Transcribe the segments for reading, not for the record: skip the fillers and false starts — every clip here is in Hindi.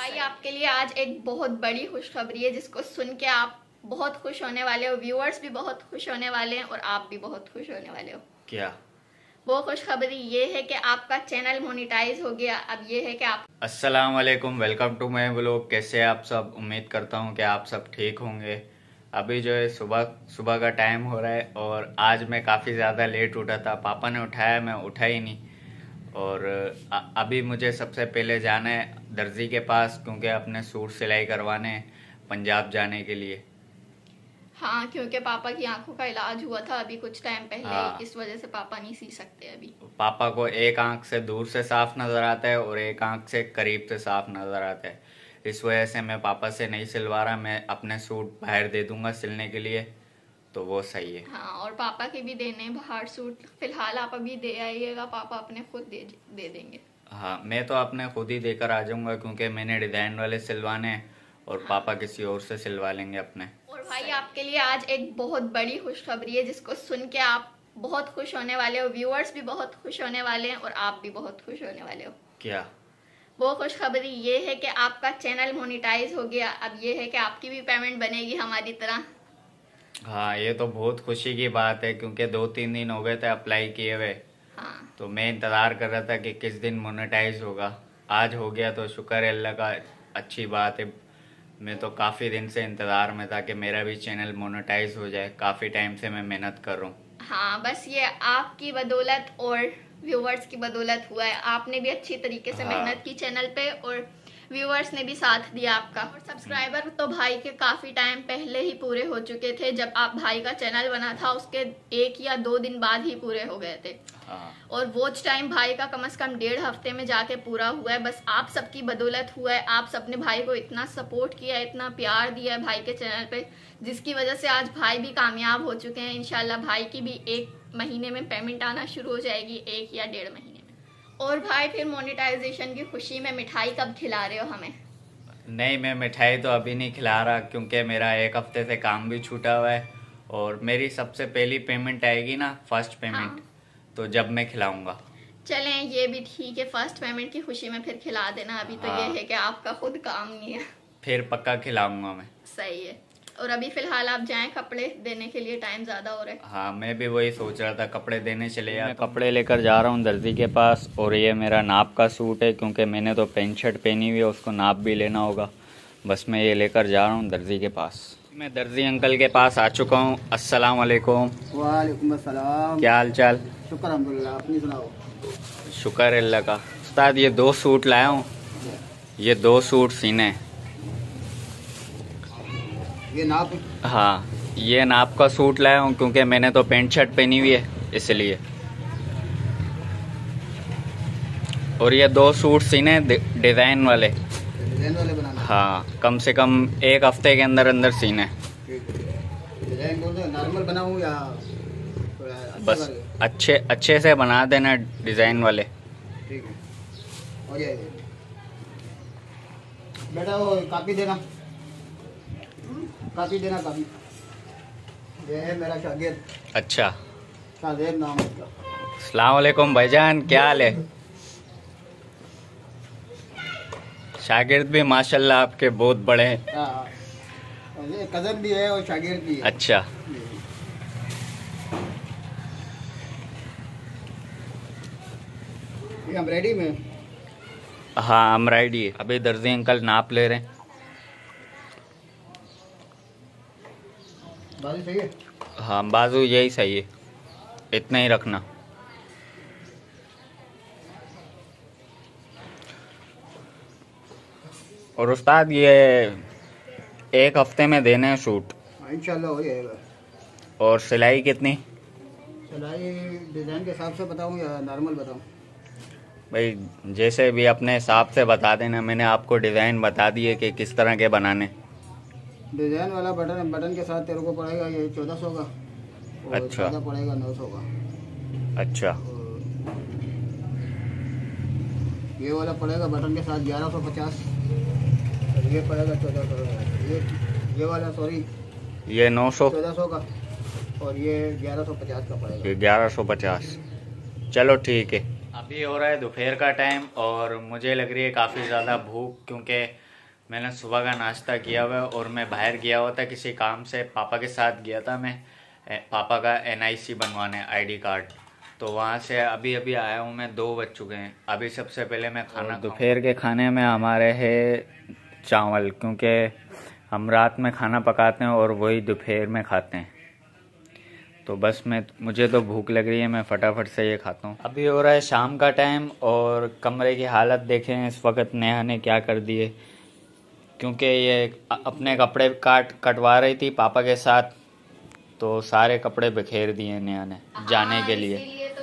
भाई आपके लिए आज एक बहुत बड़ी खुशखबरी है जिसको सुन के आप बहुत खुश होने वाले हो, व्यूअर्स भी बहुत खुश होने वाले हैं और आप भी बहुत खुश होने वाले हो। क्या? वो खुशखबरी ये है कि आपका चैनल मोनेटाइज हो गया। अब ये है कि आप अस्सलाम वालेकुम, वेलकम टू माय व्लॉग। कैसे आप सब? उम्मीद करता हूँ कि आप सब ठीक होंगे। अभी जो है सुबह का टाइम हो रहा है और आज मैं काफ़ी ज़्यादा लेट उठा था। पापा ने उठाया, मैं उठा ही नहीं। और अभी मुझे सबसे पहले जाना है दर्जी के पास, क्योंकि अपने सूट सिलाई करवाने हैं पंजाब जाने के लिए। हाँ, क्योंकि पापा की आंखों का इलाज हुआ था अभी कुछ टाइम पहले। हाँ। इस वजह से पापा नहीं सी सकते अभी। पापा को एक आंख से दूर से साफ नज़र आता है और एक आंख से करीब से साफ नज़र आता है। इस वजह से मैं पापा से नहीं सिलवा रहा। मैं अपने सूट बाहर दे दूंगा सिलने के लिए, तो वो सही है। हाँ, और पापा के भी देने बाहर सूट। फिलहाल आप अभी दे आइएगा, पापा अपने खुद दे देंगे। हाँ, मैं तो अपने खुद ही देकर आ जाऊंगा, क्योंकि मैंने डिज़ाइन वाले सिलवाने हैं और पापा किसी और से सिलवा लेंगे अपने। और भाई आपके लिए आज एक बहुत बड़ी खुशखबरी है जिसको सुन के आप बहुत खुश होने वाले हो, व्यूअर्स भी बहुत खुश होने वाले हैं और आप भी बहुत खुश होने वाले हो। क्या? वो खुशखबरी ये है कि आपका चैनल मोनेटाइज हो गया। अब ये है कि आपकी भी पेमेंट बनेगी हमारी तरह। हाँ, ये तो बहुत खुशी की बात है, क्योंकि 2-3 दिन हो गए थे अप्लाई किए हुए। हाँ, तो मैं इंतज़ार कर रहा था कि किस दिन मोनेटाइज होगा। आज हो गया तो शुक्र है अल्लाह का, अच्छी बात है। मैं तो काफ़ी दिन से इंतज़ार में था कि मेरा भी चैनल मोनेटाइज हो जाए। काफ़ी टाइम से मैं मेहनत कर रहा हूँ। हाँ, बस ये आपकी बदौलत और व्यूअर्स की बदौलत हुआ है। आपने भी अच्छी तरीके से हाँ। मेहनत की चैनल पे और व्यूअर्स ने भी साथ दिया आपका। और सब्सक्राइबर तो भाई के काफी टाइम पहले ही पूरे हो चुके थे। जब आप भाई का चैनल बना था उसके 1 या 2 दिन बाद ही पूरे हो गए थे। हाँ। और वॉच टाइम भाई का कम से कम 1.5 हफ्ते में जाके पूरा हुआ है। बस आप सबकी बदौलत हुआ है। आप सबने भाई को इतना सपोर्ट किया, इतना प्यार दिया है भाई के चैनल पे, जिसकी वजह से आज भाई भी कामयाब हो चुके हैं। इंशाल्लाह भाई की भी 1 महीने में पेमेंट आना शुरू हो जाएगी, 1 या 1.5 महीने में। और भाई फिर मोनेटाइजेशन की खुशी में मिठाई कब खिला रहे हो हमें? नहीं, मैं मिठाई तो अभी नहीं खिला रहा, क्योंकि मेरा 1 हफ्ते से काम भी छूटा हुआ है और मेरी सबसे पहली पेमेंट आएगी ना, फर्स्ट पेमेंट। हाँ। तो जब मैं खिलाऊंगा। चलें, ये भी ठीक है। फर्स्ट पेमेंट की खुशी में फिर खिला देना। अभी तो हाँ। ये है कि आपका खुद काम नहीं है। फिर पक्का खिलाऊंगा मैं। सही है। और अभी फिलहाल आप जाएं कपड़े देने के लिए, टाइम ज्यादा हो रहा है। हाँ, मैं भी वही सोच रहा था, कपड़े देने चले जाता। मैं कपड़े लेकर जा रहा हूँ दर्जी के पास और ये मेरा नाप का सूट है, क्योंकि मैंने तो पैंट शर्ट पहनी हुई है, उसको नाप भी लेना होगा। बस मैं ये लेकर जा रहा हूँ दर्जी के पास। मैं दर्जी अंकल के पास आ चुका हूँ। अस्सलाम वालेकुम। वालेकुम अस्सलाम। क्या हाल चाल? शुक्र अल्हम्दुलिल्लाह, अपनी सुनाओ। शुक्र है अल्लाह का। उस्ताद, ये 2 सूट लाया हूँ, ये 2 सूट सीने हैं। ये नाप? हाँ, ये नाप का सूट लाया हूँ, क्योंकि मैंने तो पैंट शर्ट पहनी हुई है इसलिए। और ये 2 सूट सीने डिज़ाइन वाले। डिजाइन वाले बनाना? हाँ, कम से कम 1 हफ्ते के अंदर अंदर सीने। ठीक है। डिजाइन कौन सा, नॉर्मल बनाऊं या थोड़ा अच्छा बस करके? अच्छे से बना देना, डिज़ाइन वाले। ठीक है, हो जाएगा। बेटा वो कापी देना, कापी देना, कापी। ये है मेरा शागिर्द। अच्छा, शागिर्द नाम है उसका। अस्सलाम वालेकुम भाईजान, क्या हाल है? शागिर्द भी माशाल्लाह आपके बहुत बड़े हैं। हाँ, और ये कज़न भी है और शागिर्द भी है। अच्छा। ये हम रेडी में? हाँ, हम रेडी है। अभी दर्जी अंकल नाप ले रहे हैं। बाजू सही है? हाँ, बाजू यही सही है, इतना ही रखना। और उस्ताद, ये 1 हफ्ते में देने हैं सूट। हाँ, इंशाल्लाह हो जाएगा। और सिलाई कितनी? सिलाई डिज़ाइन के हिसाब से बताऊं या नॉर्मल बताऊं? भाई, जैसे भी अपने हिसाब से बता देना। मैंने आपको डिज़ाइन बता दिए कि किस तरह के बनाने। डिज़ाइन वाला बटन के साथ तेरे को पड़ेगा ये 1400 का। और अच्छा। सादा पड़ेगा 900 का। अच्छा। और ये वाला पड़ेगा बटन के साथ 1150। और ये पड़ेगा 1400। ये वाला सॉरी, ये 900। 1400 का। और ये 1150 का पड़ेगा। ये 1150। चलो ठीक है। अभी हो रहा है दोपहर का टाइम और मुझे लग रही है काफ़ी ज़्यादा भूख, क्योंकि मैंने सुबह का नाश्ता किया हुआ है और मैं बाहर गया हुआ था किसी काम से, पापा के साथ गया था मैं पापा का NIC बनवाने आईडी कार्ड। तो वहाँ से अभी अभी आया हूँ मैं, 2 बज चुके हैं। अभी सबसे पहले मैं खाना दोपहर के खाने में हमारे है चावल, क्योंकि हम रात में खाना पकाते हैं और वही दोपहर में खाते हैं। तो बस मुझे तो भूख लग रही है, मैं फटाफट से ये खाता हूँ। अभी हो रहा है शाम का टाइम और कमरे की हालत देखें इस वक्त नेहा ने क्या कर दिए, क्योंकि ये अपने कपड़े कटवा रही थी पापा के साथ, तो सारे कपड़े बिखेर दिए नेहा ने जाने के लिए।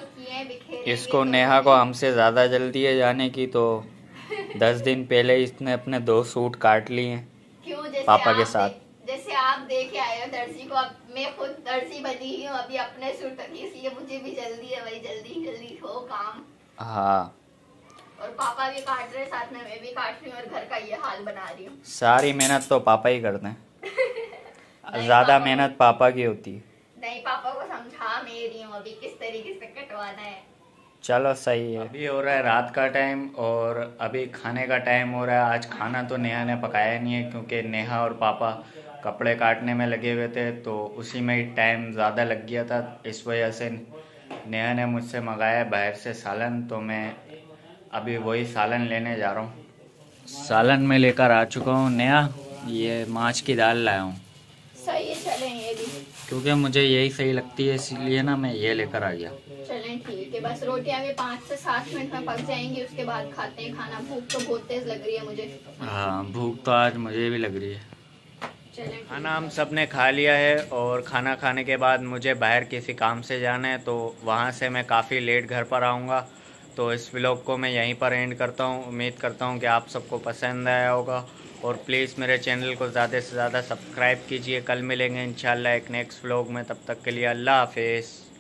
तो इसको नेहा को हमसे ज़्यादा जल्दी है जाने की, तो 10 दिन पहले इसने अपने 2 सूट काट लिए पापा के साथ। जैसे आप देखे आए हो दर्जी को, अब मैं खुद दर्जी बनी हूँ अभी अपने सूट तक, इसलिए मुझे भी जल्दी है भाई, जल्दी जल्दी हो काम। हाँ, और पापा भी काट रहे, साथ में मैं भी काट रही हूँ और घर का ये हाल बना रही हूँ। सारी मेहनत तो पापा ही करते हैं। ज़्यादा मेहनत पापा की होती है। नहीं, पापा को समझा मैं रही हूँ अभी किस तरीके से कटवाना है। चलो सही है। अभी हो रहा है रात का टाइम और अभी खाने का टाइम हो रहा है। आज खाना तो नेहा ने पकाया नहीं है, क्योंकि नेहा और पापा कपड़े काटने में लगे हुए थे, तो उसी में ही टाइम ज़्यादा लग गया था। इस वजह से नेहा ने मुझसे मंगाया बाहर से सालन, तो मैं अभी वही सालन लेने जा रहा हूँ। सालन में लेकर आ चुका हूँ नेहा, ये माछ की दाल लाया हूँ। सही है, चलें ये भी, क्योंकि मुझे यही सही लगती है, इसलिए ना मैं ये लेकर आ गया। चलें ठीक है, बस रोटियां भी 5 से 7 मिनट में पक जाएंगी, उसके बाद खाते हैं खाना। भूख तो बहुत तेज लग रही है मुझे। हाँ, भूख तो आज मुझे भी लग रही है। चलें, खाना हम सब ने खा लिया है और खाना खाने के बाद मुझे बाहर किसी काम से जाना है, तो वहाँ से मैं काफ़ी लेट घर पर आऊँगा। तो इस व्लॉग को मैं यहीं पर एंड करता हूँ। उम्मीद करता हूँ कि आप सबको पसंद आया होगा और प्लीज़ मेरे चैनल को ज़्यादा से ज़्यादा सब्सक्राइब कीजिए। कल मिलेंगे इंशाल्लाह एक नेक्स्ट व्लॉग में, तब तक के लिए अल्लाह हाफिज़।